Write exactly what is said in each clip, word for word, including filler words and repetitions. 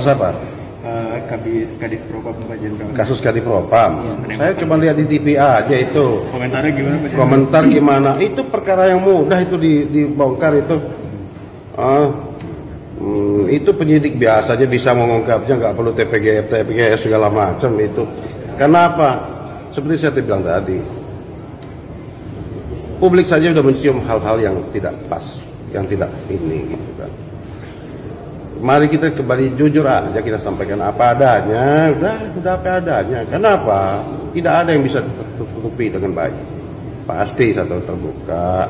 Kasus apa? Uh, Kadif Propam Pak Jenderal. Kasus Kadif Propam. Ya, saya cuma lihat di T V aja itu. Komentarnya gimana Pak? Komentar gimana? Itu perkara yang mudah itu dibongkar itu. Ah, hmm, itu penyidik biasa aja bisa mengungkapnya, nggak perlu T P G F, T P G S segala macam itu. Kenapa? Seperti saya bilang tadi, publik saja sudah mencium hal-hal yang tidak pas, yang tidak ini gitu kan. Mari kita kembali jujur aja, kita sampaikan apa adanya, udah, udah apa adanya. Kenapa? Tidak ada yang bisa tertutupi dengan baik. Pasti satu terbuka.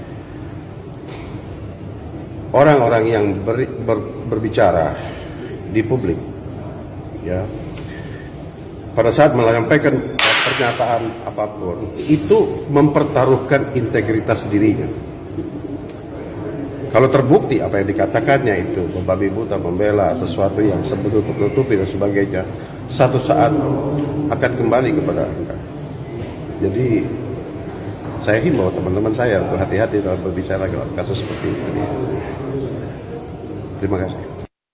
Orang-orang yang ber, ber, berbicara di publik, ya, pada saat menyampaikan pernyataan apapun, itu mempertaruhkan integritas dirinya. Kalau terbukti apa yang dikatakannya itu membabi buta, membela sesuatu yang sebetul-betul dan sebagainya, satu saat akan kembali kepada Anda. Jadi saya himbau teman-teman saya untuk hati-hati dalam berbicara dalam kasus seperti ini. Terima kasih.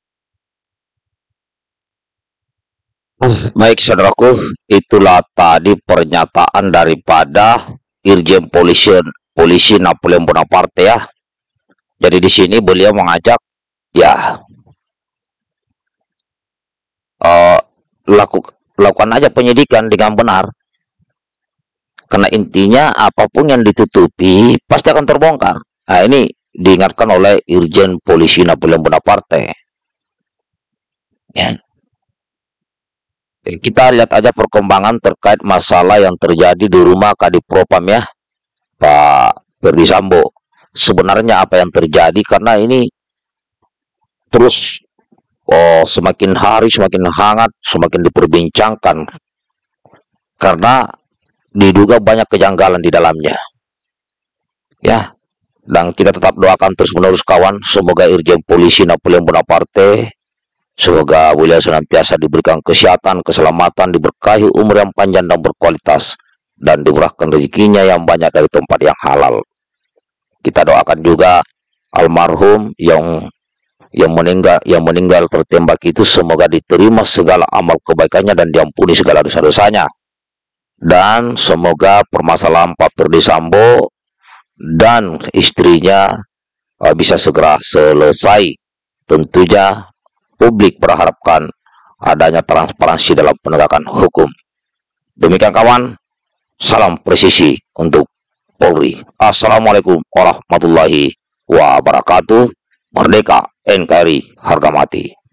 Baik saudaraku, itulah tadi pernyataan daripada Irjen Polisi Polisi Napoleon Bonaparte ya. Jadi di sini beliau mengajak ya uh, laku, lakukan aja penyidikan dengan benar, karena intinya apapun yang ditutupi pasti akan terbongkar. Nah ini diingatkan oleh Irjen Polisi Napoleon Bonaparte. Ya. Kita lihat aja perkembangan terkait masalah yang terjadi di rumah Kadif Propam ya, Pak Ferdi Sambo. Sebenarnya apa yang terjadi, karena ini terus oh, semakin hari semakin hangat, semakin diperbincangkan, karena diduga banyak kejanggalan di dalamnya. Ya, dan kita tetap doakan terus menerus kawan, semoga Irjen Polisi Napoleon Bonaparte, semoga beliau senantiasa diberikan kesehatan, keselamatan, diberkahi umur yang panjang dan berkualitas, dan diberikan rezekinya yang banyak dari tempat yang halal. Kita doakan juga almarhum yang yang meninggal yang meninggal tertembak itu, semoga diterima segala amal kebaikannya dan diampuni segala dosa-dosanya. Dan semoga permasalahan Pak Ferdi Sambo dan istrinya uh, bisa segera selesai. Tentunya publik berharapkan adanya transparansi dalam penegakan hukum. Demikian kawan, salam presisi untuk Polri. Assalamualaikum warahmatullahi wabarakatuh. Merdeka N K R I harga mati.